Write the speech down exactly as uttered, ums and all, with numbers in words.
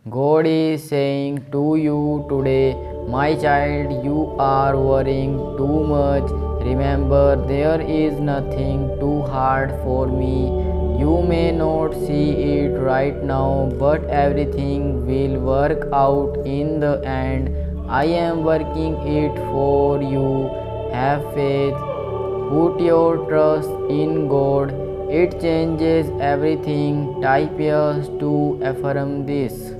God is saying to you today, my child, you are worrying too much. Remember, there is nothing too hard for me. You may not see it right now, but everything will work out in the end. I am working it for you. Have faith. Put your trust in God. It changes everything. Type yes to affirm this.